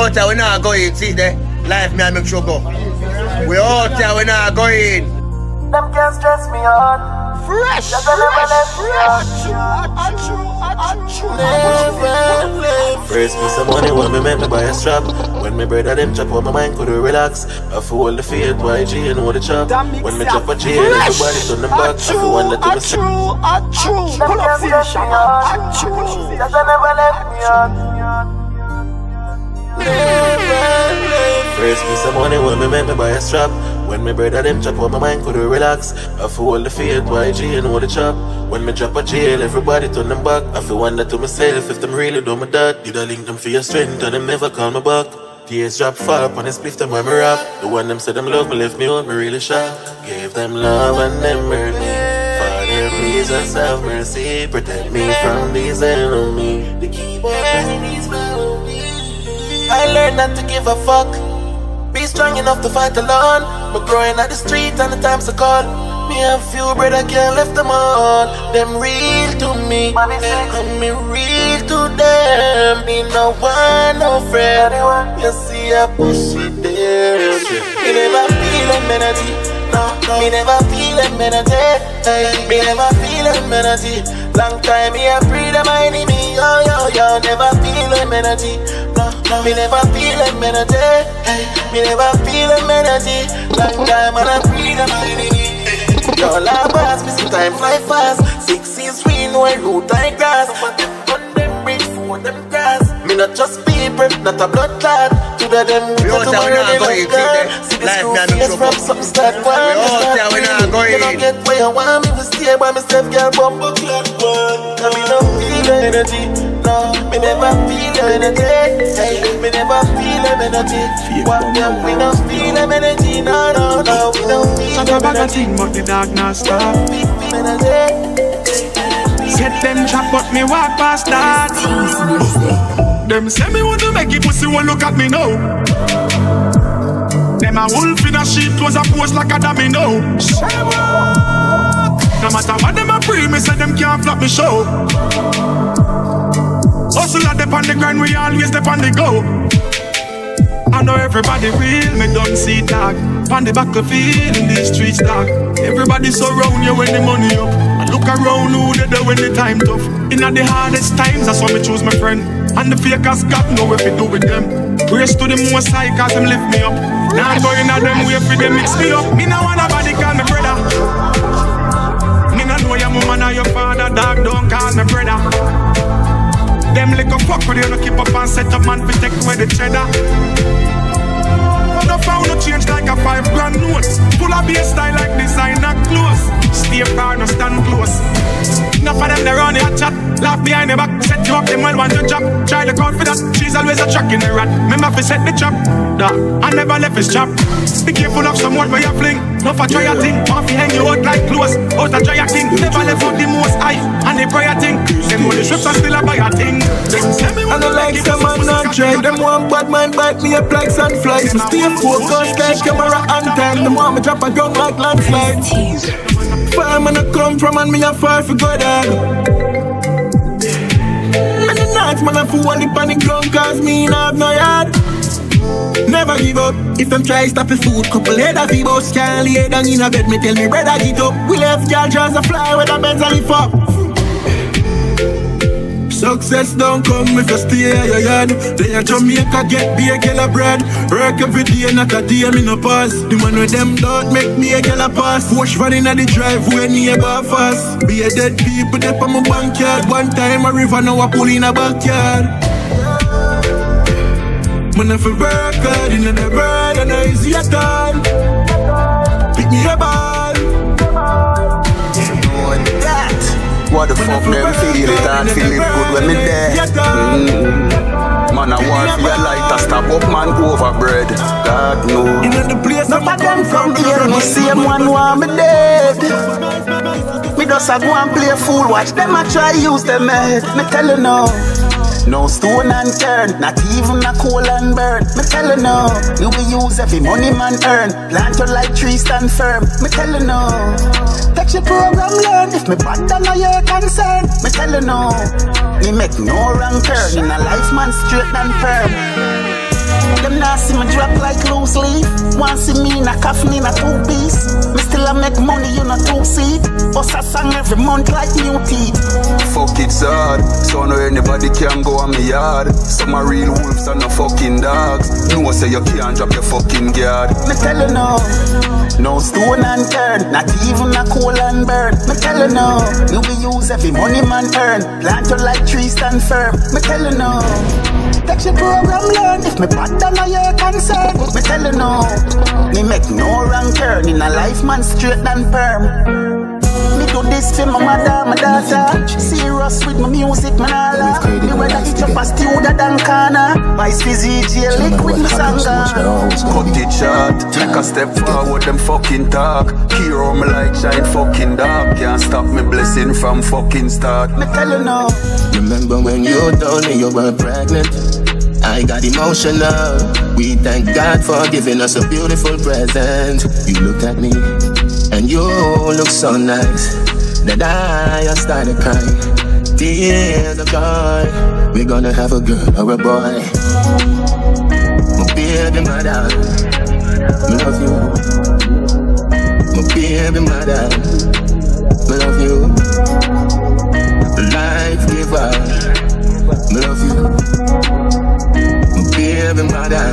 out here, we not going. See there? Life me and make sure go. We out here, we not going. Them can't stress me out. Fresh. First me some money when me make me buy a strap. When me brother them chop on my mind could relax. I feel all the faith YG and all the chop. When me chop a chain, everybody turn them back. I feel one that to myself. Pull up fish. Cause I never left me out. First me some money when me make me buy a strap. When me brother them chop on my mind could relax. I feel all the faith YG and all the chop. When me drop a jail, everybody turn them back. I feel wonder to myself if them really do me that. Did I link them for your strength and them never call me back. Tears drop far up on the spliff them when me rap. The one them said them love me left me out, me really shocked. Gave them love and them hurt me. Father please us have mercy. Protect me from these enemies. The keyboard enemies follow me. I learned not to give a fuck. Be strong enough to fight alone. But growing at the street and the times are cold. Me and few brother can't left them all. Them real to me, and me real to them. Me no one, no friend. You see a pussy there. Me never feel them energy. No, me never feel them energy. Me never feel them energy. Long time me a free them enemy. Yo, yo, yo, never feel them energy. No, me never feel them energy. Me never feel them energy. Long time and I free them enemy. Y'all are boss, me see time fly fast. 6 years we know a root I grass. But them gun them bridge for them grass. Me not just people, not a blood clot. To the them we go tomorrow they don't care. See the screw face from something start one. You don't get where you want me to stay by myself, girl, bumble clock one. Cause me no feel the energy. No, me never feel the energy. Hey, me never feel the energy. What them, we don't feel the energy. No, no, no, we don't feel the energy. But the dog not stop. Set them trap but me walk past that. Them say me want to make it pussy won't look at me now. Them a wolf in a sheep clothes a pose like a domino. No matter what them a pre, me say them can't flop me show. Hustle at the on the grind, we always step on the go. I know everybody real, me don't see dog. On the battlefield in these streets, dog. Everybody surround you when the money up. I look around who they do when the time tough. In the hardest times, that's why me choose my friend. And the fakers got know what we do with them. Praise to the most high, cause them lift me up. Now I'm going at them way for them mix me up. Me no want nobody call me brother. Me no know your mama or your father, dog, don't call me brother. Them little fuck with you, no keep up and set up man fi take away the cheddar. No found no change like a 5 grand note. Full of bass style like designer clothes. Stay far, no stand close. Enough of them they run your chat. Laugh behind the back, set you up, them well want to job. Try the crowd for that, she's always a track in the rat. Remember fi set the trap, I never left his trap. Be careful of some word where you fling. No for try a thing, off you hang you out like clothes. Out a try a king, never left out the most high. And the prayer thing, them know the strips are still a buy a thing. Them say me I don't like some man not try. Them want bad man bite me up like sunflies. Me stay focused like camera and time. Them want me drop a gun like landslide. Far man I come from and me a far for God dog. And the nights man I fool the panic ground cause me not have no yard. Never give up. If them try stop the food, couple head of boss can't lay down in a bed. Me tell me brother get up. We left y'all just a fly with the Benz and lift up. Success don't come if you stay at your yard. Then you Jamaica get be a killer bread. Work every day, not a day, me no pass. The man with them don't make me a killer pass. Push running at the driveway, neighbor fast. Be a dead people, dip on my backyard. One time a river, now I pull in a backyard. Man, if I work hard, in the bird, and I easy at all. Pick me a ball. Knowing that. What the fuck them feel it and feel it good when me there. Man, I want to be a lighter, stop up man over bread. God knows. None of them from here, me same one want me dead. Me just a go and play fool, watch them a try use them head. Me tell you now. No stone unturned, not even a coal and burn. Me tell you no, you will use every money man earn. Plant your like tree stand firm. Me tell you no, take your program learn. If me bad than your concern. Me tell you no, me make no wrong turn. In a life man straight and firm. Them now see me drop like loose leaf. Want see me in a coffin in a two-piece. Me still a make money, you know, two-seat. Bust a song every month like new teeth. Fuck it's hard, so no anybody can go on me yard. Some are real wolves and no fucking dogs. No say you can't drop your fucking guard. Me tell you no, no stone and turn, not even a coal and burn. Me tell you no, you we use every money man earn. Plant you like trees stand firm. Me tell you no, take your program learn. If me bad than your concern. Me tell you no, me make no wrong turn. In a life man straight than perm. Me do this for my mother, my daughter. Serious with my music, man, all. Me whether it's up a studio than corner. Vice Fizzy, liquid, me sanga. Cut it short, take a step forward, them fucking talk. Hero me like shine fucking dark. Can't stop me blessing from fucking start. Me tell you no. Remember when you told me you were pregnant? I got emotional. We thank God for giving us a beautiful present. You looked at me and you look so nice that I started crying. Tears of joy. We're gonna have a girl or a boy. My baby mother, I love you. My baby mother, I love you. Life giver, I love you. My baby mother.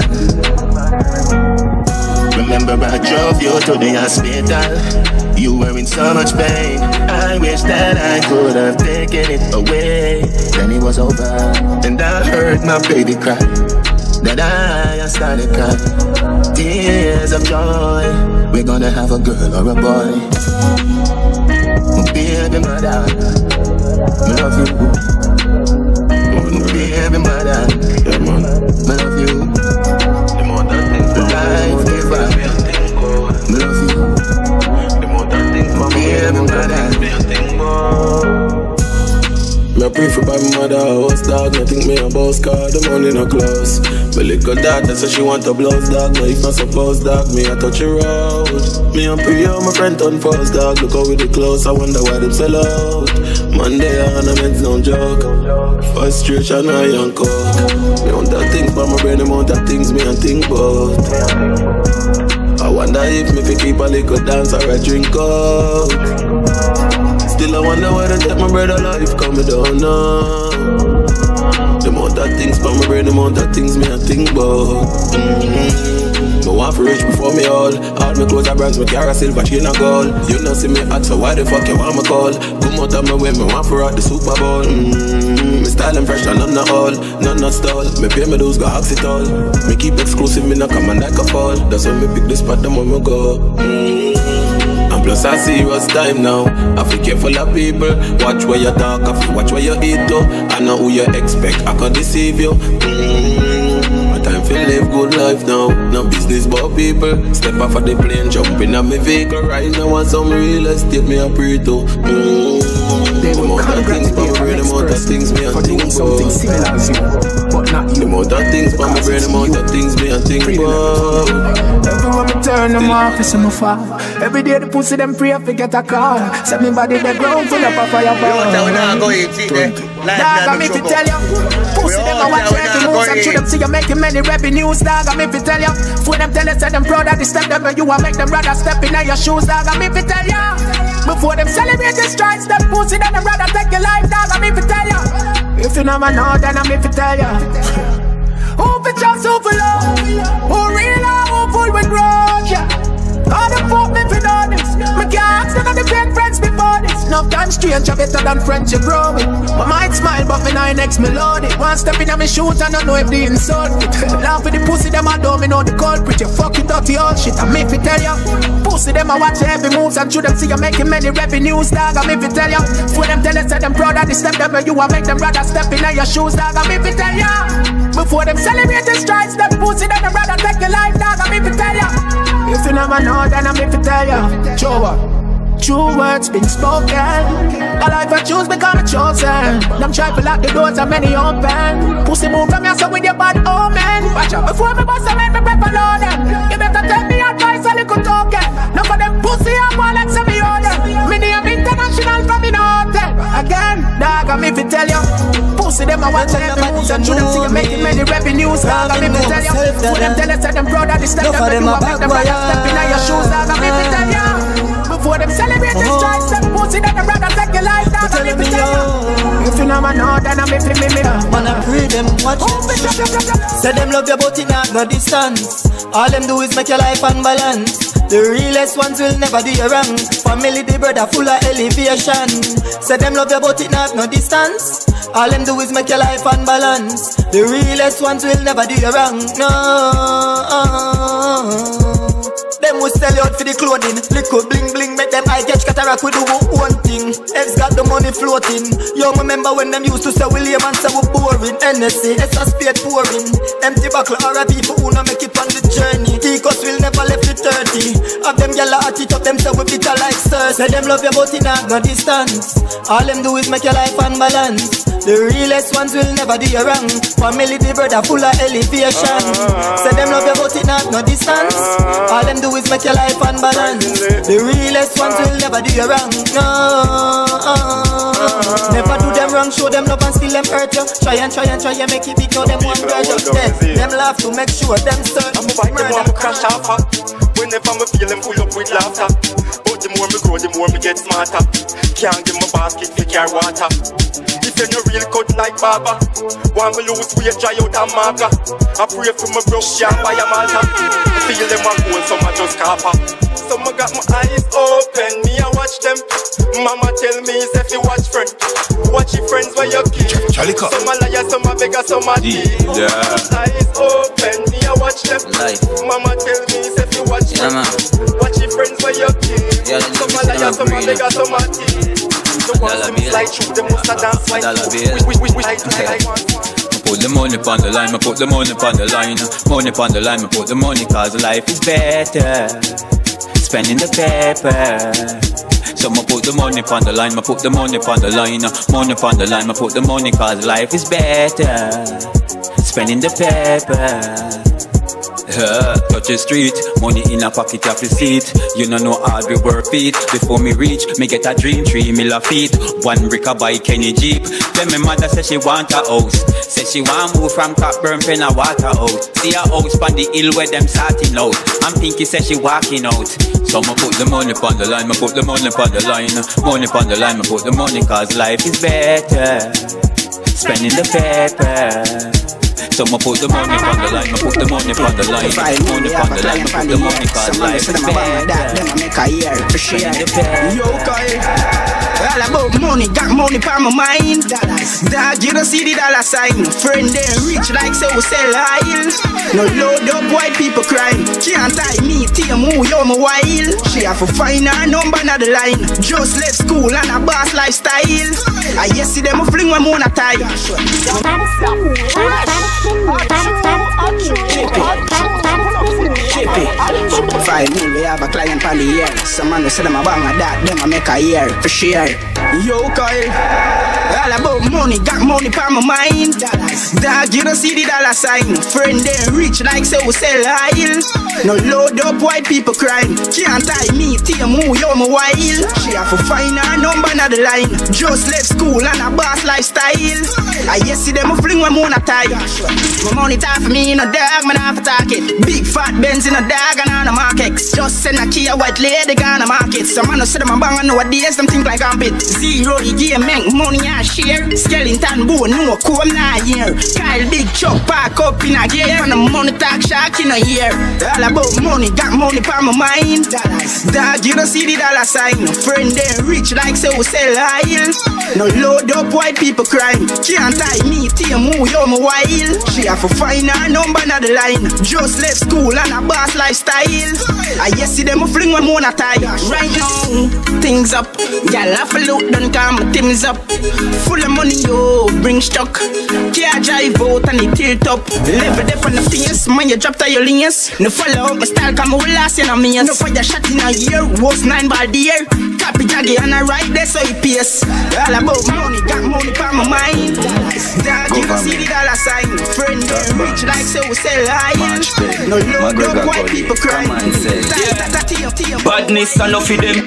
Remember I drove you to the hospital. You were in so much pain. I wish that I could have taken it away. Then it was over, and I heard my baby cry. That I started crying. Tears of joy. We're gonna have a girl or a boy. My baby mother, I love you. My baby mother, I love you. Life giver, I love you. Me pray for my mother, house dog. I think me a boss car, the money no close. My little daughter says she want a blouse dog. No, if not supposed dog, me a touch her out. Me a pray on my friend on first dog. Look how we the close, I wonder why them sell out. Monday ornaments, no joke. Frustration, I and coke. Me want that things, but my brain amount of things me and think about. I wonder if me fi keep a little dance or a drink out. Still I wonder why they take my brother life coming down now. The amount of things for my brain, the amount of things me I think about. Me want for rich before me all my clothes are brands, me carry a silver chain of gold. You know see me hot, so why the fuck you want me call? Come out of my way, me want for rock the Super Bowl. Me style and fresh and none not all, none not stall. Me pay me dues, go ask it all. Me keep exclusive, me not come and like a fall. That's why me pick the spot, them when me go. And plus I serious time now. I feel careful of people. Watch where you talk, I feel watch where you eat too. I know who you expect, I can deceive you. My time feel live good life now. No business but people. Step off of the plane, jump in on my vehicle. Right now on some real estate, me a pray to. They will congratulate the express for doing something similar as you, but not you. The amount of things for my brain, the amount of things me a think about. Everywhere me turn, them office in my fall. Every day the pussy them pray to get a call. Set me body the ground full of a fireball. Dog, I'm if you tell you, pussy them a watch every moves and shoot them see you making many revenues. Dog, I'm if you tell you, for them tell you say them proud of the step them you a make them rather step in your shoes. Dog, I'm if you tell you, before them celebrate the strikes, them pussy them rather take your life. Dog, I'm if you tell you, if you never know then I'm if you tell you. Who for just who for love, who real or who full with grudge, yeah. All the fuck me for know this. Me can't ask them the fake friends before this. Enough than stranger better than friends you grow with. My mind smile but me nine next me load it. One step in my shoes and I know if they insult it. Laugh with the pussy them I know me know the culprit. You fucking dirty old shit I me fi tell ya. Pussy them I watch every moves and shoot them see you making many revenues. Dog I me fi tell ya. For them tell you say them proud of the step them you a make them rather step in your shoes. Dog I me fi tell ya. Before them celebrate the strikes, them pussy them rather take your life. Dog I me fi tell ya. If you never know, then I'm here to tell you. True words been spoken. A life I choose become a chosen. Them try to lock the doors and many open. Pussy move from your son with your bad omen. Watch out before me bust a man, me prep alone them. You better take me advice a little token. None for them pussy I want like semi order. Me name international from me north. Again, dog I'm here to tell you. pussy them I watch every moves and through them see you making many revenues. Dog, I mean to tell you, who them tell us that them proud of the step that they do, I make them brother step in your shoes. Dog, I mean to tell you, before them celebrate the strikes, them pussy that them brother take your life. Dog, I mean to tell you, if you know man know, then I'm me. Man, I pray them watch them. Say them love your but it not no distance. All them do is make your life unbalanced. The realest ones will never do you wrong. Family, the brother full of elevation. Say them love you but it not no distance. All them do is make your life unbalanced. The realest ones will never do you wrong. No. Them will sell you out for the clothing. Liquid bling bling, make them eye catch cataract with do one thing. F's got the money floating. You remember when them used to say William and say we boring. NSC, SS spade pouring. Empty buckle or a people who no make it on the journey. Ticos will never left the 30. Have them yellow at it up, them say we bitter like sirs. Say them love you but it not no distance. All them do is make your life unbalanced. The realest ones will never do you wrong. Family, the brother full of elevation. Say them love you but it not no distance. All them do is make your life unbalanced. The realest ones will never do you wrong. No. Never do them wrong, show them love and still them hurt you. Try and make it big, now them one grudge you. Them laugh to make sure them search. I'm a bite, them want me crash off. Whenever me feel them full up with laughter. But the more me grow, the more me get smarter. Can't give my basket, they carry water. If you're no real cut like Baba, want me lose weight, dry out and maga. I pray for my broke, can't buy a Malta. Feel them a gold, some I just copper. Some I got my eyes open, me I watch them. Mama tell me if you watch friend, watch your friends where you keep. Some a liar, some a beggar, some a thief. Eyes open, me I watch them. Mama tell me if you watch friend, watch your friends where you keep. Some a liar, some a beggar, some a thief. The ones them slide through, them must a dance like put the money on the line, I put the money on the line. Money on the line, I put the money cause life is better. Spending the paper. So I put the money on the line, I put the money on the line. Money on the line, I put the money cause life is better. Spending the paper. Touch the street, money in a pocket of the seat. You know hard we work it. Before me reach, me get a dream 3 million feet. One brick a buy Kenny Jeep. Then my mother say she want a house. Say she want move from Cockburn pen a waterhouse. See a house on the hill where them starting out. I'm thinking say she walking out. So I put the money on the line, I put the money on the line. Money on the line, I put the money cause life is better. Spending the paper. So I put the money on the line, I put the money on the line. Money on the line, I put the money cause life is better. Them I make a year for share. Yo, Kyle. All about money, got money on my mind. Dog, you don't see the dollar sign. Friend, they rich like so we sell oil. No load up white people crying. Can't tie me, team who you're my while. She have to find her number on the line. Just left school and a boss lifestyle. I yes see them a fling when on a tie. $5 million, we have a client on the year. Some man will say them a bang a that, them a make a year for share. Yo, Kyle, all about money, got money on my mind. Dog, you don't see the dollar sign. Friend, they rich like so we sell oil. No load up white people crying. Can't tie me, team who you're my while. She have to find her number on the line. Just left school and a boss lifestyle. I yes see them a fling when on a tie. My money time for me in a dog, man half a target. Big fat Benz in a dog and on a market. Just send a key a white lady gonna market. Some man no say them a bang and nowadays them think like I'm bit. Zero the game, make money and share. Skeleton bone, no comb nah here. Kyle big chop, pack up in a gear. And the money talk shark in a year. All about money, got money on my mind. Dog, you don't see the dollar sign. Friend, they rich like so we sell oil. No load up white people crying. Can't tie me, team who you're my while. She have to find her number on the line. Just left school and a boss lifestyle. I yes see them a fling when on a tie. Right now, things up. Y'all have a look, don't come, my team's up. Full of money, yo, bring stock. Can't drive out and it tilt up. Level up on the face, man, you drop to your lanes. No follow up, my style come with last in a means. No fire shot in a year, was 9 ball the year. Copy jaggy and I ride there so it pays. All about money, got money on my mind. Dog, you don't see the dollar sign. Friend, rich like so we sell oil. No load up white people crying. Badness enough of them.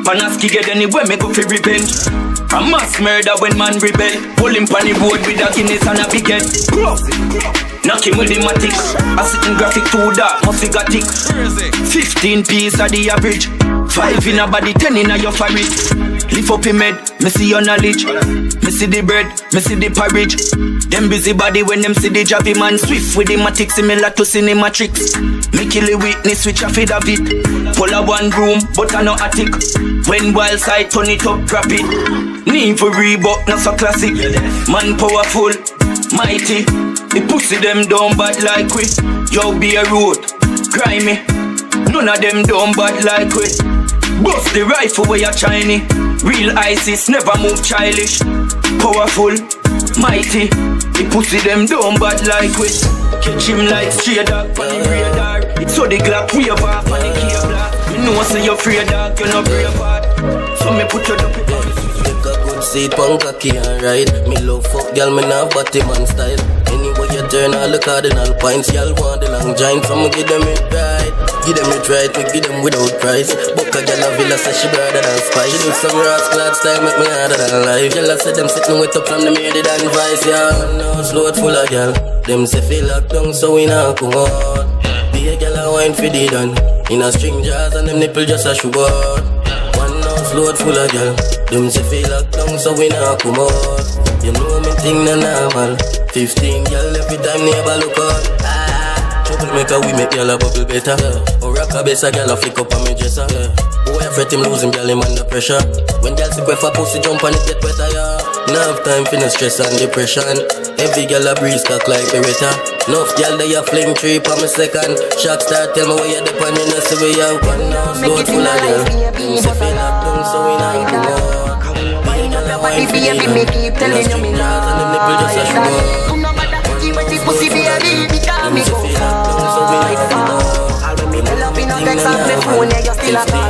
Panaski get anywhere, me go fi revenge. A mass murder when man rebel. Pull him pan the road with a Guinness and a big head. Knock him with the matic. A sitting graphic too dark, must be got tick. 15 piece of the average. 5 in a body, 10 in a your fabric. Lift up him head, me see your knowledge. Me see the bread, me see the porridge. Them busy body when them see the jabby man. Swift with the matic, similar to Cinematrix. Me kill the witness, switch a feed of it. Pull a one room, but I no attic. When wild side, turn it up, drop it. Need for Reebok, not so classic. Man powerful, mighty. The pussy them down bad like we. Yo be a road, grimy. None of them down bad like we. Bust the rifle where you're shiny. Real ISIS never move childish. Powerful, mighty. The pussy them down bad like we. Catch him like stray dog on the radar. So the Glock wave off on the cable. You know say you're free dog, you're not brave hard. So me put your dope. Seat punk cocky and ride. Me love fuck girl, me nah body man style. Anyway you turn all the cardinal points. Y'all want the long giant, so me give them it right. Give them it right, me give them without price. Book a girl a villa, say she brother than spice. She do some rascal style, make me harder than life. Girl I say them sitting with up from the made it advice. Yeah, no slow it full of girl. Them say feel locked down, so we nah come out. Be a girl a wine for the done. In a string jars and them nipple just a sugar. Load full of girl. Them say feel locked down, so we nah come out. You know me thing na normal. 15 girl every time neighbor look out. Troublemaker we make girl a bubble better. Or rock a bass a girl a flick up on me dresser. Boy I fret him losing girl him under pressure. When girl sick with a pussy jump and it get better, yeah. Now have time for no stress and depression. Every girl a breeze cock like Beretta. Enough girl they a fling 3 per me second. Shock start tell me where you dip and you know see we have one house load full of girl. Them say feel locked down so we not come out. Wind up your body baby, me keep telling you me not. And them nipple just a sugar. No matter what you want, the pussy baby, because me go far. When me pull up in a text on my phone, yeah you still a call.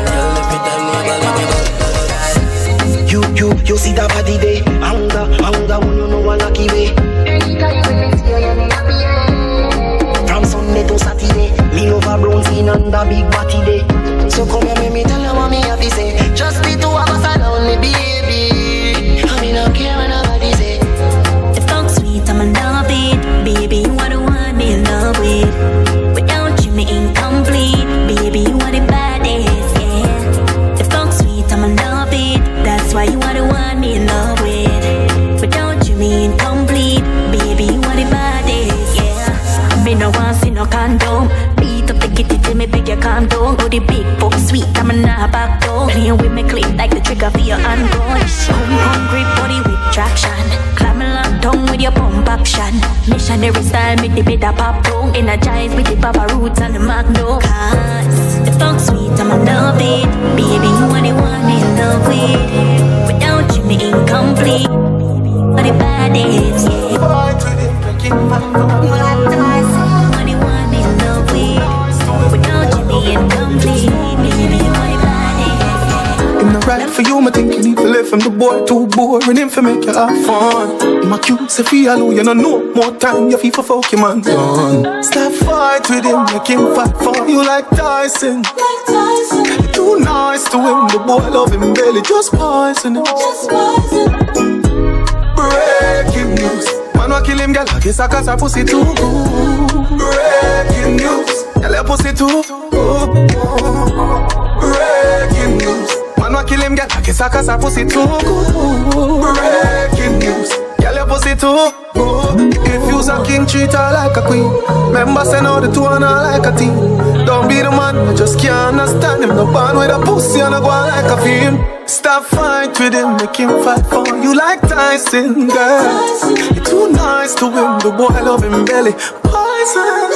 You see that body day, hunger, when you know a lucky way. Anytime when me see you, you me happy. From Sunday to Saturday, me over bronzing under big body day. So come here, make me tell you what me have to say. Just the two of us alone, me baby. I mean, I don't care what nobody say. The fuck sweet, I'm in love it. Baby, you are the one me in love with. Without you, me incomplete. Baby, you are the baddest, yeah. The fuck sweet, I'm in love it. That's why you are the one me in love with. Without you, me incomplete. Baby, you are the baddest, yeah. Me no want see no condom. Beat up the kitty till me beg you calm down. Oh, the big fuck sweet, I'm not back down. Playing with me clip like the trigger for your handgun. Hungry body with traction. Climb along down with your pump action. Missionary style, make the better pop down. Energize with the Papa Roots and the Magnum. Cause the fuck sweet, I'm in love it. Baby, you are the one me in love with. Without you, me incomplete. But the baddest, yeah. Fight with it, breaking my phone. You are the one me in love with. Without you, me incomplete. Baby, you are the baddest. I'm not right for you, I think you need to live from the boy too boring. Him for make you have fun. My cute say feel you don't know more time. You feel for fuck your man done. Stop fight with him, make him fight for you like Tyson. You're too nice to him, the boy love him barely, just poison him. Breaking news, man wa kill him, girl. I guess I cause her pussy too good. Breaking news, girl your pussy too good. Breaking news, man wa kill him, girl. I guess I cause her pussy too good. Breaking news, girl your pussy too good. If you's a king, treat her like a queen. Remember say no the two and her like a team. Don't be the man, I just can't understand him. No band with a pussy and I go on like a film. Stop fight with him, make him fight for you like Tyson, girl. You're too nice to him, the boy love him belly. Poison.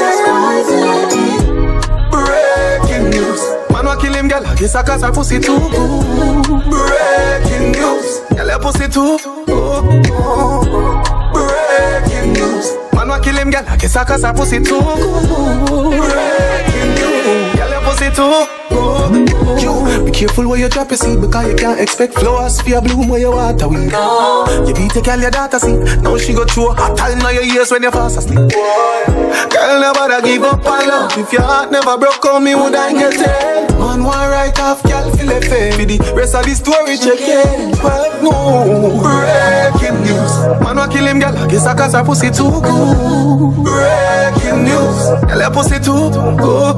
Breaking news, man wa kill him, girl. I guess I cause her pussy too good. Breaking news, girl your pussy too good. Breaking news, man wa kill him, girl. I guess I cause her pussy too good. Breaking news, girl your pussy pussy too. Be careful where you drop your seed, because you can't expect flowers for your bloom where you water weed. You beat a girl your daughter see. Now she go through a hot time now your ears when you fast asleep. Girl never give up on love. If your heart never broke on me, would I get it? Man want right off, girl feel it fair. For the rest of the story check it. But no, breaking news. Man want kill him, girl, I guess I cause her pussy too good. Breaking news. Girl her pussy too good.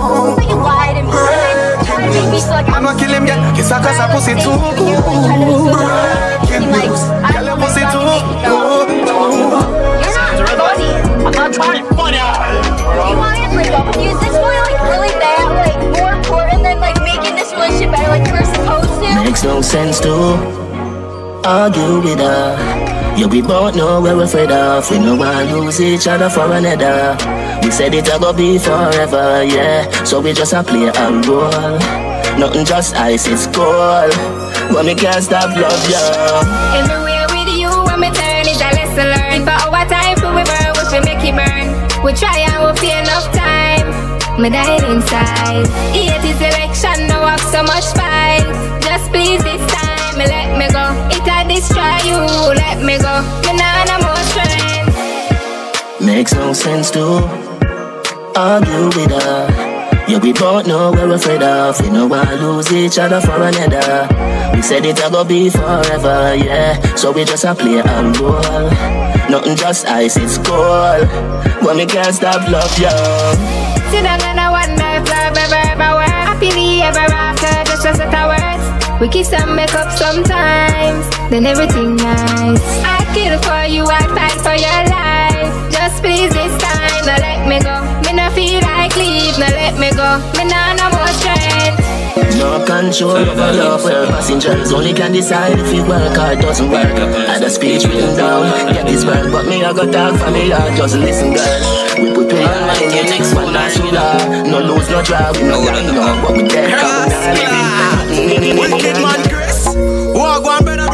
Man want kill him, girl, I guess I cause her pussy too good. Breaking news. Girl her pussy too good. I'm not trying to be funny. You want me to break up with you? Is this boy like really bad? Like more important than like making this relationship better like you're supposed to? Makes no sense to argue with her. Yeah, we both know where we're afraid of. We know I lose each other for another. We said it's gonna be forever, yeah. So we just a play a role. Nothing just ice, it's cold. But me can't stop love ya. Everywhere with you, when me turn is a lesson learned. For our time for we burn, we should make it burn. We try and we'll feel enough time. Me died inside. 80 selection, no have so much fight. Just please this time, me let me go. It a destroy you, let me go. Me nah no more strength. Makes no sense to argue with her. Yeah, we both know we're afraid of. We know I lose each other for another. We said it's gonna be forever, yeah. So we just a play a role. Nothing just ice, it's cold. But me can't stop love ya. Sit down and I wonder if love ever work. Happily ever after, just a set of words. We kiss and make up sometimes, then everything nice. I'd kill for you, I'd fight for your life. Just please this time, now let me go. Me no feel like leave, now let me go. Me nah no more strength. No control over love where passengers only can decide if it work or it doesn't work. Had a speech written down, get this work, but me I got talk for me heart. Just listen girl, we put pain on my next one last year. No lose, no draw, we no got no, but we dead. Wicked man Chris, walk one brother.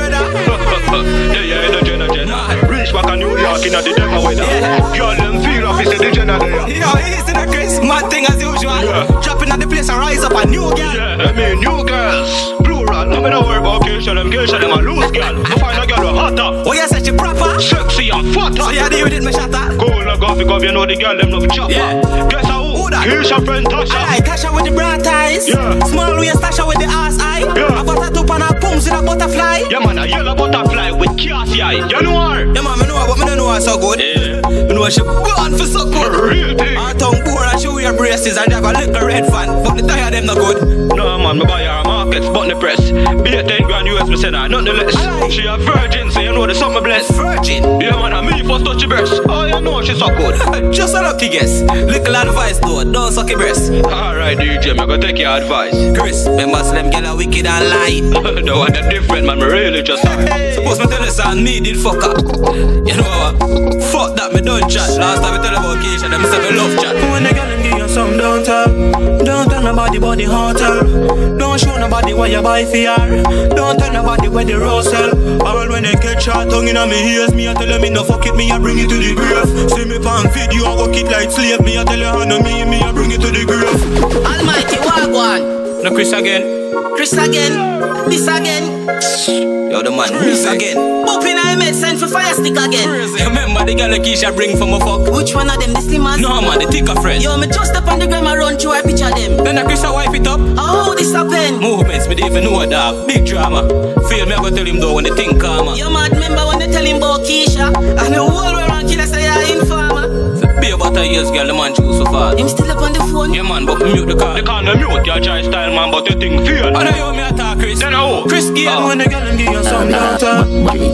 Yeah, the Jenna. Reach back in New York in the demo weather. Girl, them feel off, it's the Jenna there. Yo, easy the Chris, mad thing as usual. Dropping at the place and rise up a new girl. Yeah, I mean new girls, plural. No me no worry about occasion, them a loose girl. I find a girl with hotter. Oh, you said she proper? Sexy and fatter. So you deal with it, me shatter? Cool, no go because you know the girl, them love chopper. Guess who? Here's your friend Tasha. Aye, Tasha with the bright eyes. Small waist Tasha with the ass eye. I got a top on her pumps with a butterfly. Yeah man, a yellow butterfly with Cassie eye. You know her? Yeah man, I know her, but I don't know her so good. You know she born for so good. Real thing. Her tongue poor and she wear braces and have a little red fan, but the tire them no good. No man, me buy her markets, but the press. Be a 10 grand US, me send her, nonetheless. She a virgin, so you know the summer blessed. Virgin? Yeah man, and me first touch your breast. Oh, you know she so good. Just a lucky guess. Little advice though, don't suck your breast. Alright DJ, me go take your advice. Chris, remember Slim get a wicked and light. The one that different man, me really just Suppose me tell you son, me did fuck up. You know what? Fuck that, me don't chat. Last time me tell about occasion, them say me love chat. When the girl them give you some, don't tell nobody about the hotel. Don't show nobody what you buy for her. Don't tell nobody where the rose sell. All when they catch her tongue in me ears, me I tell them me no fuck it, me I bring it to the grave. See me pan video, I work it like slave. Me I tell her no me I bring it to the grave. Almighty, walk one. No Chris again. Chris again, this again. Yo, the man, this again. Open I made send for fire stick again. Remember the girl Keisha bring from a fuck? Which one of them, the slimmers? No man, the thicker friend. Yo, me just step on the gram and run through a picture them. Then the Chris wipe it up. Oh, this happen. Movements, me don't even know dog. Big drama. Feel me, I go tell him though when the thing calmer. Yo mad, remember when they tell him about Keisha? And the whole world around killer say you're informer. Be about a years girl, the man choose so far. Him still up on the phone? Yeah man, but me mute the car. The car no mute, your try style man, but the thing feel. I know you me attack Chris. Then how? Chris Gayle when the girl and give you some don't tell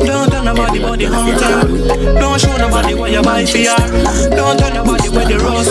nobody about the hotel. Don't show nobody what you buy for her. Don't tell nobody where the rose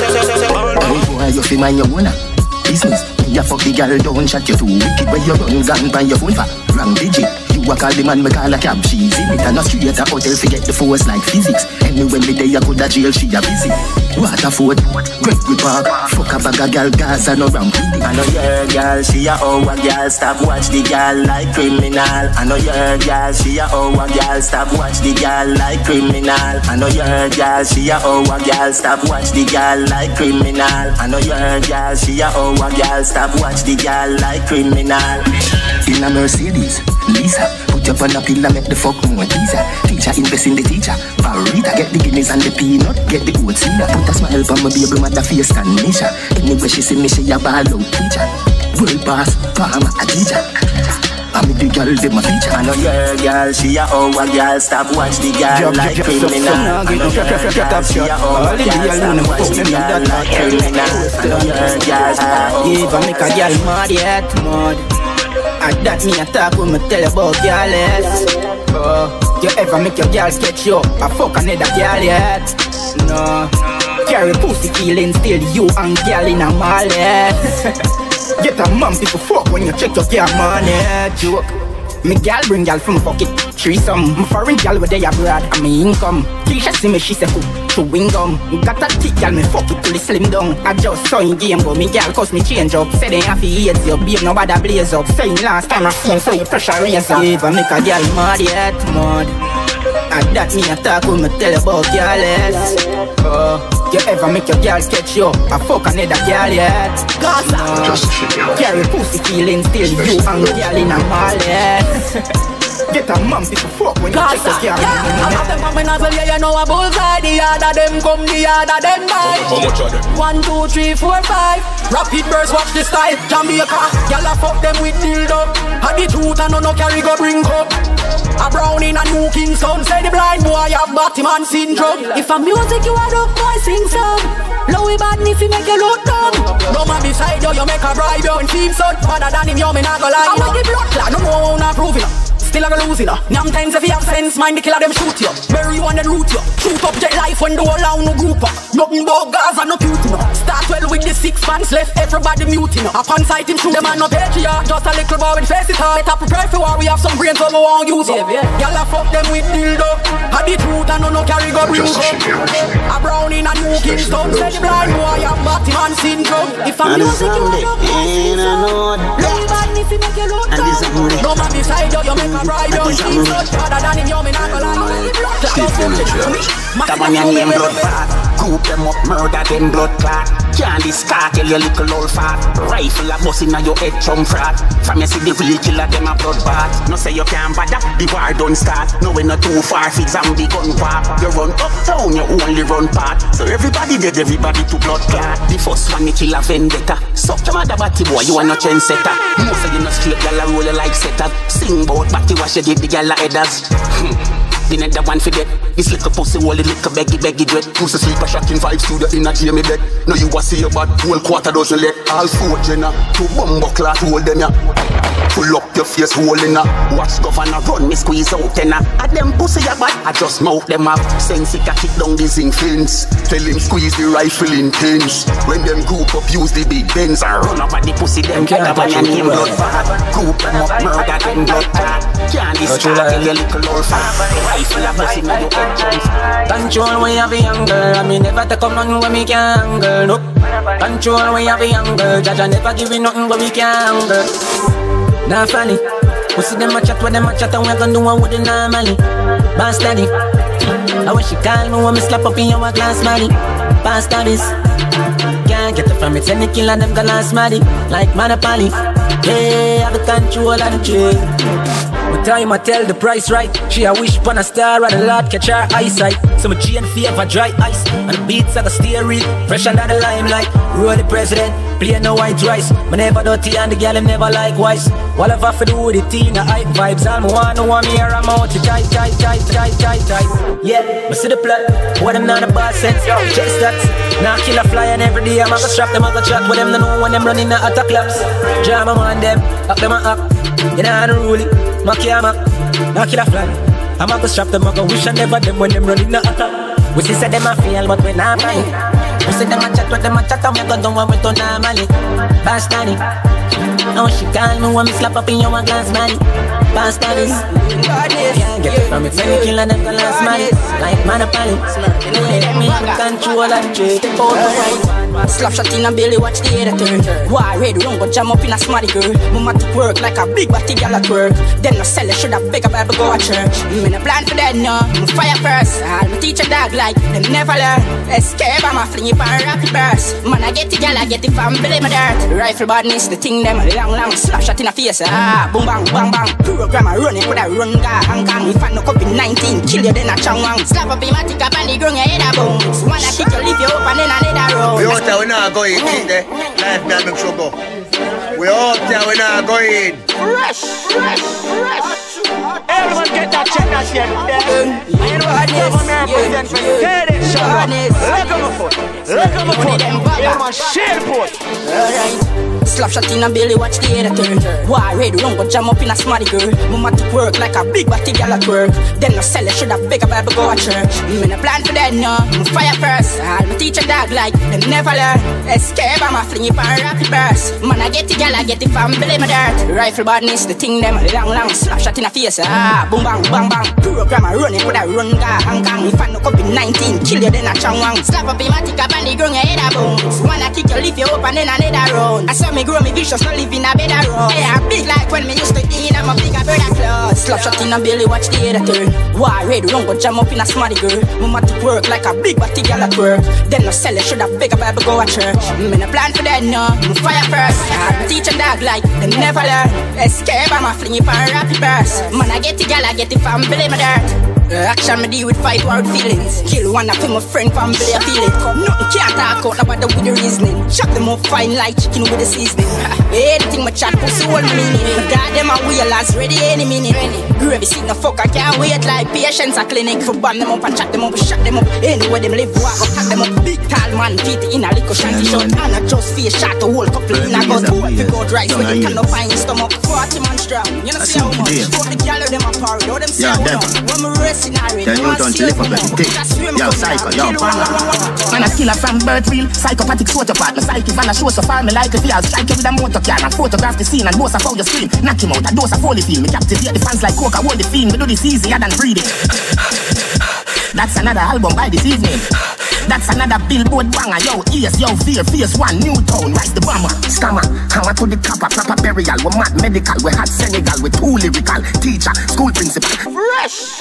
Boy, you feel mind your own business. You fuck the girl, don't chat you too wicked. When you run gun by your phone for wrong digit. You I call the man, me call a cab, she's in it. And a straight a hotel, forget the force like physics. Anyway, me day I could a jail, she a busy. Waterford, Gregory Park, fuck a bag of gal, gas and no ramp with it. I know your girl, she a our girl, stop watch the girl like criminal. I know your girl, she a our girl, stop watch the girl like criminal. I know your girl, she a our girl, stop watch the girl like criminal. I know your girl, she a our girl, stop watch the girl like criminal. In a Mercedes, Lisa, put up on a pillar, make the fuck more teaser. Teacher invest in the teacher. Barita, get the guineas and the peanut, get the oats in her. Put a smile on my baby mother face and Misha. Anyway she see me, she a ball out teacher. World boss, farmer, a teacher. I'm the girl, they my feature. I know your girl, she a our girl, stop watch the girl like criminal. I know your girl, she a our girl, stop watch the girl like criminal. I know your girl, if I make a girl mad yet, mad. And that me a talk when me tell about girl, yes. You ever make your girl sketch you? I fuck another girl yet? No. Carry pussy feeling still you and girl in a mall, yes. Get a man people fuck when you check your girl money. Joke. Me gal bring gal from fuck it threesome. My foreign gal with they abroad and me income. Keisha see me, she say chewing gum. Got a thick gal, me fuck it till it slim down. I just saw in game go, me gal cause me change up. Say they have to eat you, babe nobody blaze up. Saying last time I seen so you pressure raise up. If I make a gal mad yet, mad. And that me a talk when me tell about girl, yes. You ever make your girl sketch you? I fuck another girl yet? Carry pussy feeling still you and girl in a mall, yes. Get a man people fuck when you check the girl. I'm a them when I say you know a bullseye. The other them come, the other them die. How much are them? 1, 2, 3, 4, 5. Rapid burst, watch the style. Jamaica, y'all a fuck them with dildo. Had the truth and no carry go bring up. A brown in a New Kingston. Say the blind boy have Batman syndrome. If a music you a up boy sing some. Low bad if you make you look dumb. No man beside you, you make a bribe you and keep son. Other than him, you me not go lie. I want the blood clot, no more not prove it. Still a go losing her. Nam times if you have sense, mind the killer them shoot you. Bury you and then root you. Shoot up jet life when the whole town no group up. Nothing but gas and no beauty no. Start well with the 6 pants left, everybody muting no. Upon sight him shoot them and no patriarch. Just a little boy with face it hard. Better prepare for war, we have some brains so we won't use up. Y'all a fuck them with dildo. Had the truth and no carry go bring up. A brown in a New Kingston. Say the blind boy have Batman syndrome. If a music you want up, low bad if you make you look down. No man beside you, you make a bribe you and keep son. Other than him, you me not go lie. That man your name blood fat. Group them up, murder them blood clot. Candy scar, tell your little old fat. Rifle a bust inna your head, chum frat. From you see the real killer, them a blood bath. No say you can't bother, the war don't start. No we not too far, fix zombie gun pop. You run uptown, you only run part. So everybody dead, everybody to blood clot. The first one, the killer vendetta. Suck your mother batty boy, you are no trendsetter. Most of you not straight, y'all a roll like setter. Sing bout batty wash, you give the y'all a headers. The net one for that. This little pussy wall, the little beggy dread. Pussy sleep a shocking vibes to the inner Jamie bed. No you a see your bad, whole quarter dozen let. All 4 jenna, 2 bumbo cloth hold them ya. Pull up your face hole in ya. Watch governor run me squeeze out tenna. At them pussy ya bad, I just mouth them up. Sense it a kick down the zinc fence. Tell him squeeze the rifle in pins. When them group up use the big Benz and run up at the pussy them. That one your name blood bad. Group them up murder them blood clot. Can't distract tell your little old fat. Control when you be young girl, I mean never take up nothing when me can girl. Nope. Control when you be young girl, Jaja never give you nothing when we can girl. Nah funny, we see them a chat with them a chat and we gon' do one with the normally. Boss daddy, I wish you call me when me slap up in your glass money. Pass this, can't get it from it, any killer them gonna last money. Like Monopoly, hey, have the control of the trade. But time I tell the price right. She a wish upon a star and the Lord catch her eyesight. So my chain favor dry ice and the beats are the steering. Fresh under the limelight. Roll the president, play no white rice. Me never dirty and the girl them never likewise. What have I to do with the teen, the hype vibes. I'm one who want me here, I'm out to tight. Yeah, me see the plot. What them not a bad sense. Just that. Now kill a fly and every day I'm gonna strap them, I'm gonna chat with them. They know when them running the attack claps. Jam them on them, up them up. You know how to rule it. Makiyama, now kill a fly. I'm gonna strap them, I'm gonna wish I never them when them running the attack. We see say them a fail, but we not mind. We see them a chat, and we gonna do what we do normally. Boss daddy, Now she call me when me slap up in your glass man. Past this, yeah, get it from me friend kill and them the last man. Like Monopoly, let me control that trade. Slap shot in a belly, watch the editor. Why red run go jam up in a smarty girl. Mama to work like a big body gal at work. Then no sell it, should have beg a Bible go to church. Me no plan for that no, me fire first. All me teach a dog like them never learn. Escape, I'm a fling it and rapid burst. Man I get the gal, I get the fam, belly my dirt. Rifle badness, the thing them long slap shot in a face. Boom bang bang bang. Program a running with a run guy hang gang. If I no COVID-19, kill you then a chang wang. Slap up in my tick up and the ground your head a bones. One I kick you, leave you up and then another road. We not going in there. Life me make sure go. We out there, we not going. Fresh. Everyone get that check that shit. Look at my foot. Yeah, man, share the foot. Slap shot in a belly, watch the editor. Why red run go jam up in a smarty girl. Mama to work like a big body gal at work. Then no sell it, should have beg a Bible go to church. Me no plan for that no, me fire first. All me teach a dog like them never learn. Escape, I'm a fling it and rapid burst. Man I get the gal, I get the fam, belly my dirt. Rifle badness, the thing them long slap shot in a face. Boom bang bang bang. Program a running with a run guy hang gang. If I no COVID-19, kill you then a chang wang. Slap up in my tick up and the ground your head a bones. One I kick you, lift you up and then another round. I saw me grow me vicious, no live in a bed of road. Yeah, big like when me used to eat, I'm a bigger brother clothes. Slap shot in a belly, watch the editor. Why red run go jam up in a smarty girl. Mama to work like a big body gal at work. Then no sell it, should have beg a Bible go to church. Me no plan for that no, me fire first. I teach a dog like them never learn. Escape, I'm a fling it and rapid burst. Man I get the gal, I get the fam, belly my dirt. Action me deal with fight word feelings. Kill one of my friend from belly I feel it. Nothing can't talk out about the with the reasoning. Chop them up fine like chicken with the seasoning. Anything my chat pussy all meaning. God them a wheelers ready any minute. Gravy sick no fuck I can't wait like patience a clinic. For bomb them up and chat them up, shut them up. Anywhere them live walk up, pack them up. Big tall man feet in a little shanty shot. And a just face shot a whole couple in a gut. If you go dry so you cannot find your stomach. 40 man strong. You know see how much. Fuck the gal them apart. Know them see how much. When me race scenario. Then you don't live up everything. Yo, psycho, yo, banger. Man a killer from birth real. Psychopathic sort of part. My psyche van a show so far. Me like it feels. Strike it with a motor car and photograph the scene and boast of how you scream. Knock him out. A dose of holy feel. Me captivate the fans like coke. I hold the fiend. Me do this easier than breathing. That's another album by this evening. That's another billboard banger. Yo, ears, yo, fear, face one, new tone, rise the bomber. Scammer, hammer to the copper, proper burial. We mad medical, we hot Senegal, we too lyrical. Teacher, school principal. Fresh.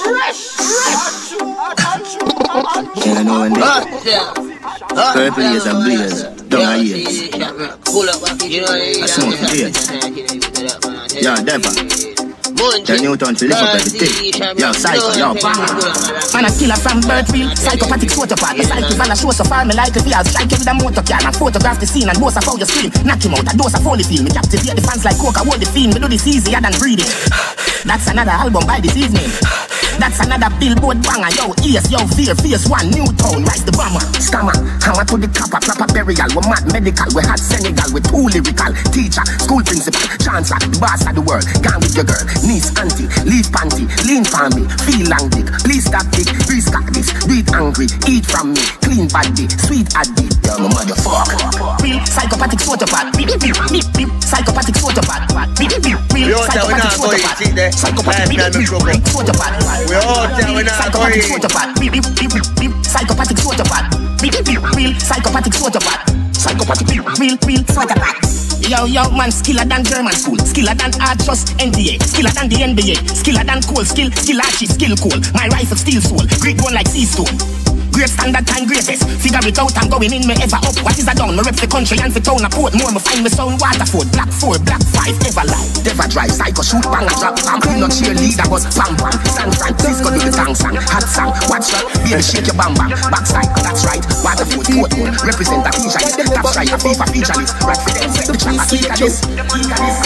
You know when they purple years and blaze, down years. I smoke for days. Yo, Deva. Then you turn to live up everything. Yo, psycho, yo, banger. Man a killer from birth real. Psychopathic sort of part. My psyche van a show so far. Me like it feels. Strike it with a motor car and photograph the scene and boast of how you scream. Knock him out. A dose of holy feel. Me captivate the fans like coke. I hold the fiend. Me do this easier than breathing. That's another album by this evening. That's another billboard banger. Yo, ears, yo, fear, face one, new tone, rise the bomber. Scammer, hammer to the copper, proper burial. We mad medical, we hot Senegal, we too lyrical. Teacher, school principal, chancellor, the boss of the world. Gone with your girl, niece, auntie, leave panty, lean for me, feel long dick. Please stop dick, please cut this, do it angry, eat from me, clean body, sweet addict. Yo, my motherfucker. Real psychopathic sort of part. Psychopathic sort of part. Real psychopathic sort of part. Psychopathic sort of part. We all tell we not going. Psychopathic sort of part. Real psychopathic sort of part. Psychopathic real sort of part. Yo, man, skiller than German school, skiller than art trust NDA, skiller than the NBA, skiller than cool skill archie, skill cool. My rifle steel soul, great one like sea stone. Great standard time greatest. Figure it out, I'm going in me ever up. What is a down? Me rep the country and for town a port. More me find me sound Waterford. Black 4, Black 5, ever lie. Never drive, psycho shoot, bang a drop. I'm not cheerleader, but pam pam. San Francisco do the tang sang, hot sang. Watch that, baby shake your bam bam. Backside, that's right. Waterford, Portmore, represent a feature list. Top strike, a FIFA feature list. Right for them, set the track, a speaker this.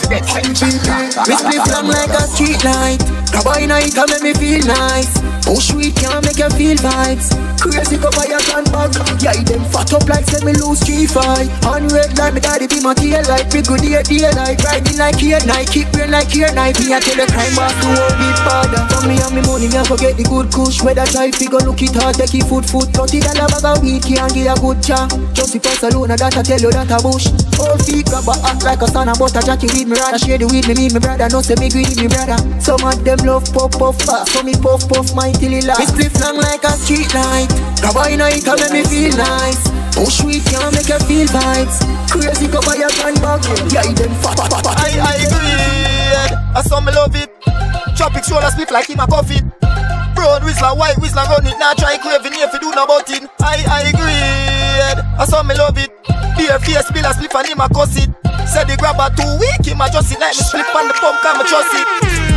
Dead Me split long like a street light. Grab a night and make me feel nice. Push weed can't make you feel vibes. Crazy go buy a gun bag. Yeah, them fat up like say me lose 3-5. On red like me daddy be my tail light. Big good day light. Riding like here night. Keep brain like here night. Me a tell the crime boss to hold me father. For me and me money me a forget the good kush. Whether try figure look it hard take it food. $30 bag of weed can't give a good cha. Just if us alone that I tell you that a bush. All feet grab a act like a son of butter. Jackie with me rather share the weed me meet me brother. No say me greedy me brother. Some of them love puff fast. So me puff mine till it last. Me split long like a street light. Grab a night and make me feel nice. Push weed can't make you feel vibes. Crazy go buy a gun bag. Yeah, them fat. I agree. I saw me love it. Tropic shoulder split like him a coffee. Brown whistler, white whistler run it. Now try craving if you do no about it. I agree. I saw me love it. Beer face spill a split and him a cuss it. Said the grabber too weak, him a just it like me split on the pump, come a trust it.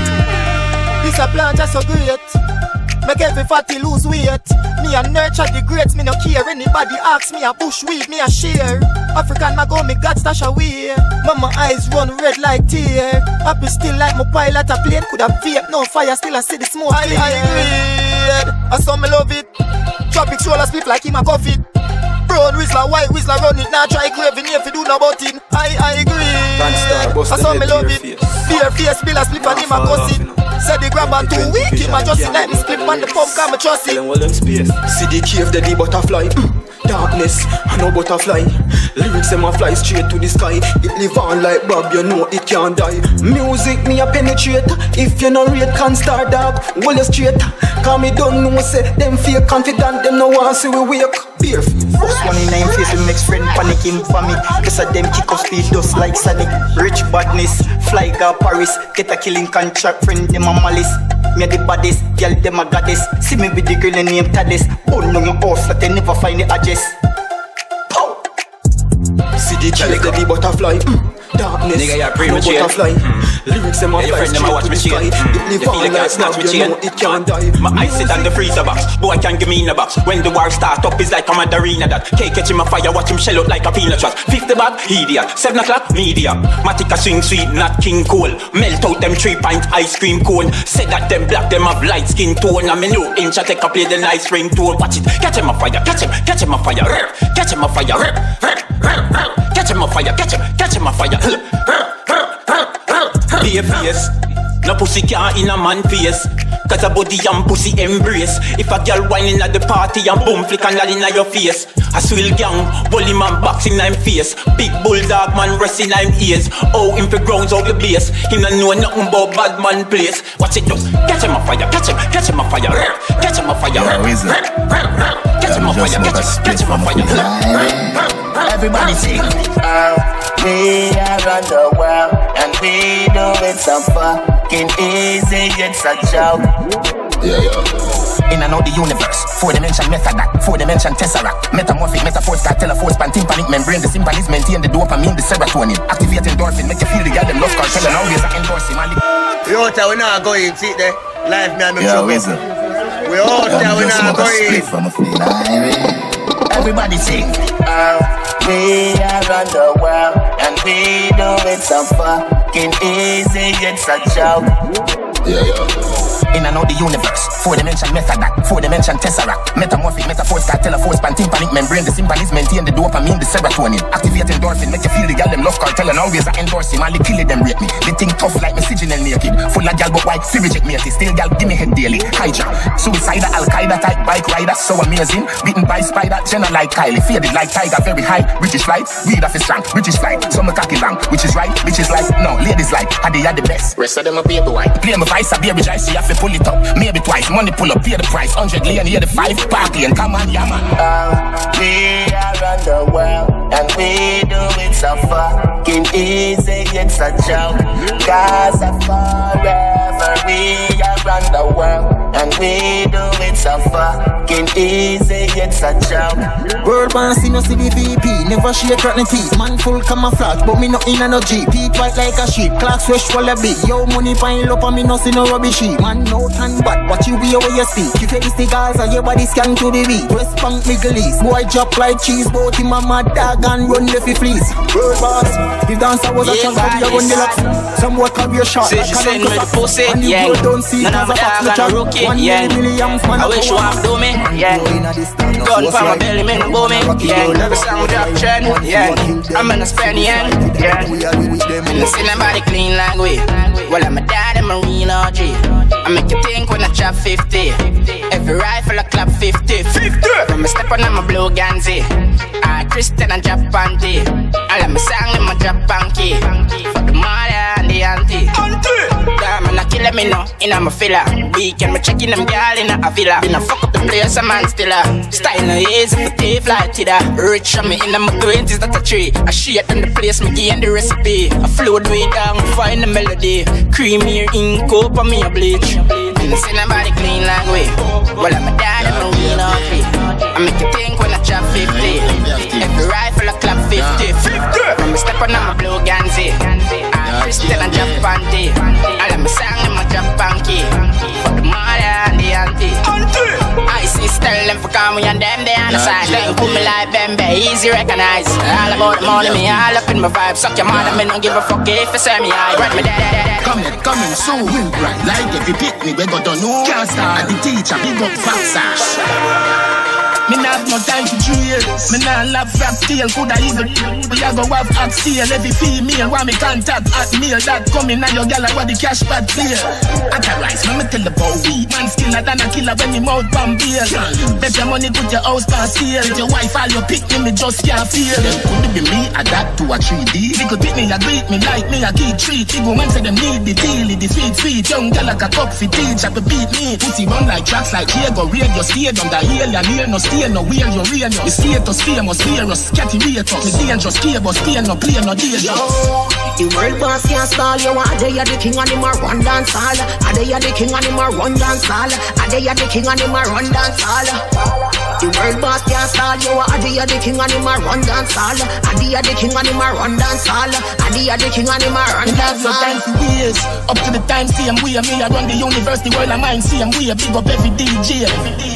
This a plan just so great. Make every fatty lose weight. Me a nurture the greats, me no care. Anybody asks me a bush weed, me a share. African mago, me got stash away. Mama eyes run red like tear. Happy still like my pilot a plane. Could have vape, no fire, still I see the smoke. I agree. I saw me love it. Tropic shoulder split like him a coffee. Brown whistler, white whistler run it. Now try craving if you do no about it. I agree. I saw me love it. Beer face, spill a slip and him a cuss it. Said the grabber too weak, him a just let me split on the pump, come a trust it. See the cave, the butterfly. Darkness, I know butterfly. Lyrics them a fly straight to the sky. It live on like Bob, you know it can't die. Music me a penetrate. If you no rate, can't start dog. Well you straight. Cause me don't know say them feel confident. Them no want see we wake. Beer. First one in name face, the next friend panicking for me. Cause of them kick off speed dust like Sonic. Rich badness, fly go Paris. Get a killing contract, friend them a malice. Me the baddest, girl them a goddess. See me with the girl named Tadis. Oh no your horse that they never find the address. Pow! See the cave, the butterfly. Darkness, nigga, you're pretty no much butterfly. Lyrics them a fly straight to the sky. It live on like Bob, you know it can't die. My eyes sit on the freezer box. Boy can't give me in a box. When the war start up is like a mandarina that. Can't catch him a fire, watch him shell out like a peanut trash. 50 bag, idiot. 7 o'clock, media. Matica swing sweet, not King Cole. Melt out them 3-pint ice cream cone. Said that them black, them have light skin tone. And me new inch, I take a play the nice ringtone. Watch it, catch him a fire, catch him a fire. Catch him a fire, catch him a fire, catch him a fire. Be a face. No pussy can't in a man face. Cause a body and pussy embrace. If a girl whining at the party and boom flick and lad in your face. A swill gang, bully man boxing in face. Big bulldog man resting in ears. Oh, him for grounds out the base. Him not know nothing about bad man place. Watch it just, catch him a fire, catch him a fire. Catch him a fire, catch him a fire. Everybody sing. We are on the world and we do it so fucking easy, it's a joke. In and out the universe, 4-dimension method that, 4-dimension tesseract. Metamorphic metaphors, cartel, force, pantympanic membrane. The sympathies maintain the dopamine, the serotonin. Activate endorphin, make you feel the girl them love cartel and always endorse him. We out there, we not going, see there. Life me and make sure. We out there, we not going. Everybody sing. We are on the world and we do it so fucking easy, it's a joke. In and out the universe, 4-dimension method that, 4-dimension tesseract. Metamorphic metaphors, cartel, force, pantympanic membrane. The sympathies maintain the dopamine, the serotonin. Activate endorphin, make you feel the girl them love cartel and always endorse him. All the kill them rate me. They think tough like me signal naked. Full of gal but white, see reject me. Still gal give me head daily. Hijack, suicidal, Al-Qaeda type bike rider, so amazing. Beaten by spider, Jenna like Kylie. Faded like tiger, very high. British light, weed off his strong. British flight, so me cocky long. Which is right, bitches like, no, ladies like. How they are the best. Rest of them a baby white. Play my vice, a baby dry, so you have to pull it up. Maybe twice, money pull up, pay the price. 100 lane, hear the 5, party and come on, yeah man. We are on the world and we do it so fucking easy, it's a joke. Cause I'm forever over, we around the world, and we do it so fucking easy, it's a joke. World boss, see no CBVP, never shake rotten teeth. Man full camouflage, but me no in a no G. Teeth white like a sheet, clocks fresh full of big. Yo, money pile up and me no see no rubbish sheet. Man no tan bad, watch you be where you speak. You face the cigars and your body scan to the beat. West Bank, Middle East, boy drop like cheese. Both him and my dog and run the fleece. World boss, if dancer was a chance, I'll be a run the laps. Some work have your shot, like a with the pussy, yeah. None of my dog and a rookie, yeah. I wish you have do me, yeah. Gun for my belly, man, boom me, yeah. Every song we drop trend, yeah. I'm gonna spend the end, yeah. And see nobody clean like we. Well, I'm a dad and Marine OG. I make you think when I chop 50. Every rifle I clap 50. From a step on I'm a blue Ganzi. Christian and Japan tea. I let me sing in my Japan key. For the mother and the auntie. Damn, and I kill me now, in a filler. Weekend, me checking them girl in a villa. Been a fuck up the place, a man still a style no easy for thief like Tida. Rich on me in my 20s, that's a tree. I shit in the place, me gain the recipe. I float way down, find the melody. Creamy ink, up on me a bleach. And I see nobody clean like we. Well, I'm a dad and Marine OG. I make you think when I chop 50. Every rifle I clap 50. From me step on my blue Ganzi. Christian and Japan tea. I let me sing in my Japan key. For the mother and the auntie. I see tell them for come and them they on the side. Then put me like Bembe, easy recognize. All about the money, me all up in my vibe. Suck your mother, me don't give a fuck if you say me I run me dead. Coming soon, wind bright like every pick me we go to know. Can't start the teacher, big up fast. Me not have no time for jail. Me not love rap tail. Coulda easily we a go have oxtail. Every female want me contact at mail. That coming now your gal what the cash bad clear. Authorize me tell about we. Man skiller than a killer when me mouth bomb bail. Bet your money put your house for sale. Your wife all you pick me just can't feel. Could it be me adapt to a 3D? They could pick me a greet me like me a key treat. They go man say them need the deal. The sweet young gal like a cup for teach. I could beat me. Pussy run like tracks like Diego. Radio stage on the hill and here no stay no wheel, you real no. The status famous, virus, catty rate up. Me dangerous, cable, stay no play no danger. The world boss can't stall you. Are they the king and him a run dance hall? Are they the king and him a run dance hall? Are they the king and him a run dance hall? The world boss can't stall you. Are they the king and him a run dance hall? Are they the king and him a run dance hall? Are they the king and him a run dance hall? Time for years, up to the time same way. Me I run the universe, the world of mine same way. Big up every DJ.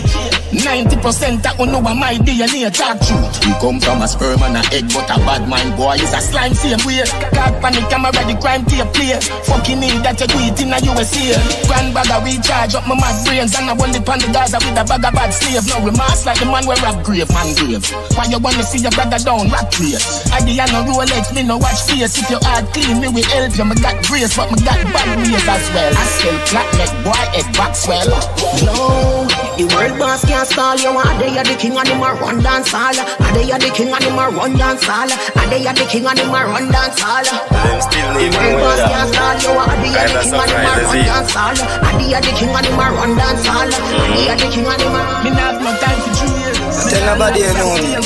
90% that know what my DNA talk truth. We come from a sperm and a egg, but a bad mind boy is a slime same way. Card panic camera, the crime tape play. Fucking need that you do it in a USA. Grand bag of recharge up my mad brains, and I want the pan the Gaza with a bag of bad slave. Now we mask like the man where rap grave, man grave. Why you wanna see your brother down, rap place? I the no Rolex, me no watch face. If your heart clean, me will help you. Me got grace, but me got bad ways as well. I still flat neck, boy, head back swell. Yo, the world boss can't stall you. Are they the king and him a run dance hall? Are they the king and him a run dance hall? Are they the king and him a run dance hall? The world boss can't stall you. Are they the king and him a run dance hall? Are they the king and him a run dance hall? Are they the king and him a? Me not have no time for jail. Tell nobody you know me.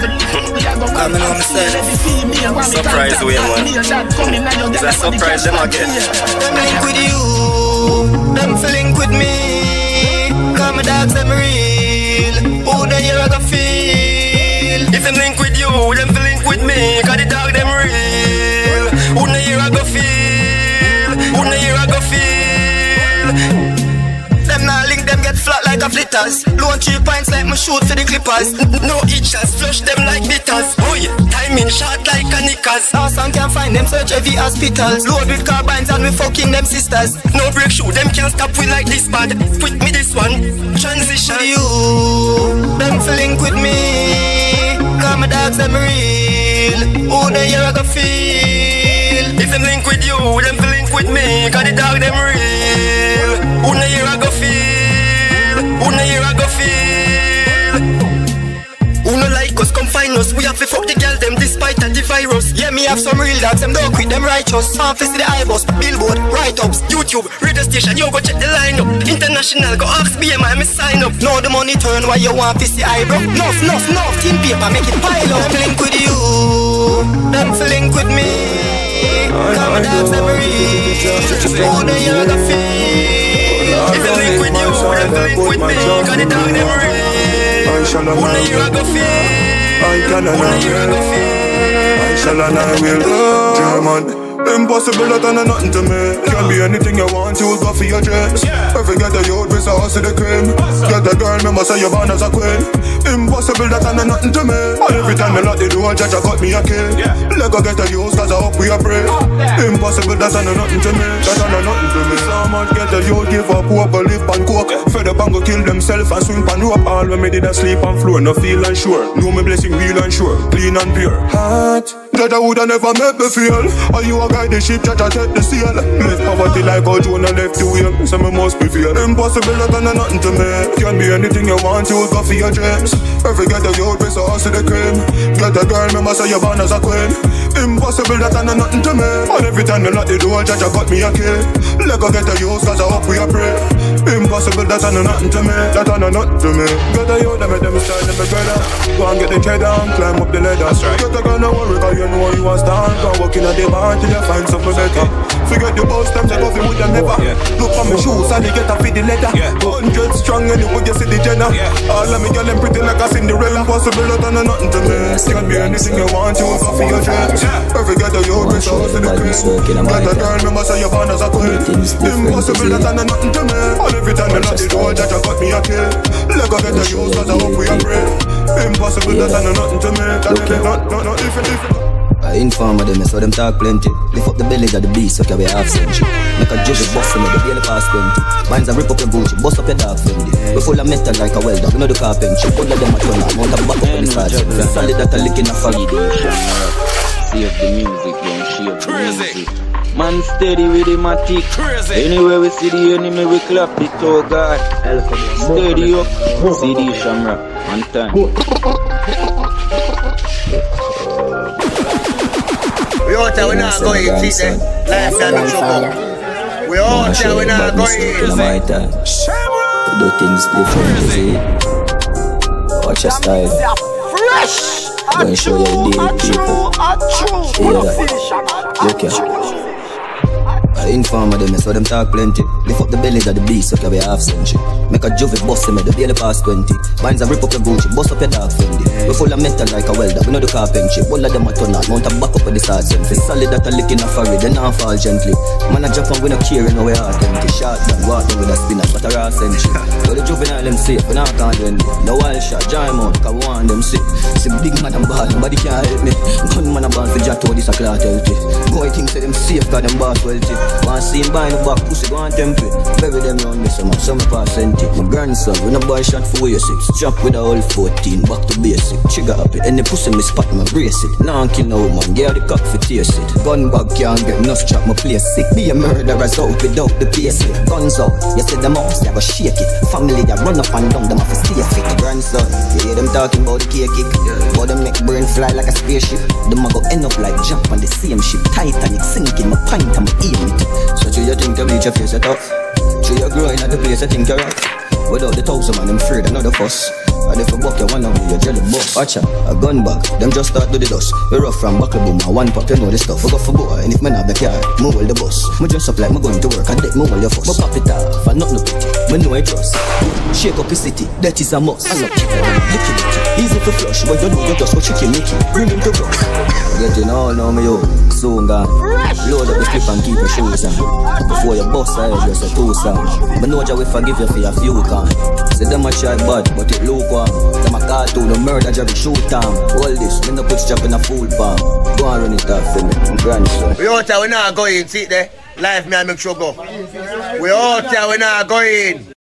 Coming on myself. Surprise way, man. It's a surprise them again. Them link with you. Them link with me. Cause my dogs them real. Who the hell I go feel? If them link with you, them link with me. Cause the dog them real. Who the hell I go feel? Who the hell I go feel? Them nah link, them get flat like a flitters. Low 3 points like me shoot for the clippers. No itches, flush them like bitters. Oh yeah, timing shot like a knickers. Awesome can't find them, search heavy hospitals. Load with carbines and we fucking them sisters. No break shoe, them can't stop we like this bad. Quit me this one, transition. You, them link with me. Cause my dogs them real. Who the hell I go feel? If them link with you, them link with me. Cause the dog them real. Who the hell I go feel? Who the hell I go feel? Who no like us, come find us. We have to fuck the girl them despite the virus. Yeah, me have some real dogs, them don't quit, them righteous. Office the iBus, billboard, write-ups, YouTube, radio station, you go check the lineup. International, go ask BMI, me sign up. Now the money turn, why you want to see eyebrow? Enough, tin paper, make it pile up. Them link with you, them link with me. Cause my dogs them real. Who know you gonna feel? If you link with you, then link with me. Cause the dog them real. Who know you gonna feel? Who know you gonna feel? I shall and I will German. Impossible that I know nothing to me. Can be anything you want, you go for your dreams. If you get a youth, with a house in the cream. Get a girl, me must say you're born as a queen. Impossible that I know nothing to me. And every time I lock the door, judge I got me a key. Let go get a youth, cause I hope we are pray. Impossible that I know nothing to me. That I know nothing to me. Someone get a youth, give up hope, go live and coke. Fed up and go kill themselves and swing pan rope. All when me did a sleep and floor, no feel unsure. Know me blessing real and sure, clean and pure. Heart, that I woulda never make me feel. Are you a guide the ship, Jaja take the sail. Left poverty like how Jonah left the wheel. So me must be fear. Impossible that I know nothing to me. Can be anything you want, you go for your dreams. If you get a youth, with a house in the cream. Get a girl, me must say you're born as a queen. Impossible that I know nothing to me. And every time you lock the door, Jaja got me a key. Let go get a youth, cause I hope we are pray. Impossible that I know nothing to me. That I know nothing to me. Get a youth, them style, them better. Go and get the cheddar and climb up the ladder. Get a girl, no worry, cause you know you want stand. Go walk in at the bar till you find something better. Forget the boss, them take off it with them never. Look on my shoes and they get a fit the leather. 100 strong and you would just see the Jenna. All of me girl them pretty like a Cinderella. Impossible that I know nothing to me. Can be anything you want, you go for your dreams. If you get a youth, with a house in the cream. Get a girl, me must say you're born as a queen. Impossible that I know nothing to me. And every time you knock the door, Jaja got me a key. Let go get a youth, cause I hope we are brave. Impossible that I know nothing to me. That if Informer them, so them talk plenty. Lift up the bellies of the beast, so carry half century. Make a judge bust them, the daily past 20. Minds a rip up your Gucci, bust up your dog Fendi. We full of metal like a welder, we know the carpentry. All of them a turn out, mount a back up on the stars. Solid that a lick in a fog. Save the music, don't shave the music. Man steady with the matic. Anywhere we see the enemy, we clap it, oh God. Steady up, CD Shamrock, on time. We out here, we not going, see them. Life that make trouble. We out here, we not going. Do things different, see. Watch your style. Fresh! Don't show your dead people. Hear that? Look here. Informer them, so them talk plenty. Lift up the bellies of the beast, so carry half century. Make a juvie bust them, the daily past 20. Minds a rip up your Gucci, bust up your dog Fendi. We full of metal like a welder, we know the carpentry. All of them a turn out, mount a back up with the stars empty. Solid that a lick in a forehead, they not fall gently. Man a Japan, we no care, you know we heart empty. Shot down, walk them with a spinner, but a raw century. So the juvenile them safe, we not can't do anything. No wild shot, join out, cause we want them sick. See big man and ball, nobody can help me. Gunman a ball for Jato, this a clout healthy. Boy think say them safe, cause them boss wealthy. Want see him buy the back, pussy go and temple. Bury them round me, some percent. My grandson, when a boy shot 4 years 6. Jump with a whole 14, back to basic. Trigger happy, and the pussy me spot my brace it. Now I'm kill no man, get the cock for taste it. Gun bag can't get enough strap, my place sick. Be a murderer's out without the basic. Guns out, you said the mouse, they go shake it. Family that run up and down, them have to stay fit. My grandson, you hear them talking about the cake kick. But them make brain fly like a spaceship. Them a go end up like jump on the same ship. Titanic sinking, my pint and my aim it. So you think you reach your face a tough. So you're growing at the place, I think you're right. Without the 1,000 man, them afraid another fuss. And if you buck, you one of me, you're jelly buff. Watch out, a gun bag, them just start do the dust. We rough from buckle boom, and one pop, you know the stuff. We go for boy, and if man have the car, move all the bus. Me dress up like me going to work, and deck move all your fuss. Me pop it off, and not no pity, me know I trust. Shake up the city, that is a must. I love licky. Easy for flush, but you know you just go chicken Mickey. Bring him to rock. Getting all now, me yo, soon gone. Load up the clip and keep your shoes on. Before you bust, I just a 2 song. But know we forgive you for your few can. Say them a try bad, but it look one. Them a cartoon, no murder, Jerry shoot down. All this, me no put strap in a full palm. Go and run it off for me, grandson. We out here, we not going, see there. Life me I make sure go. We out here, we not going.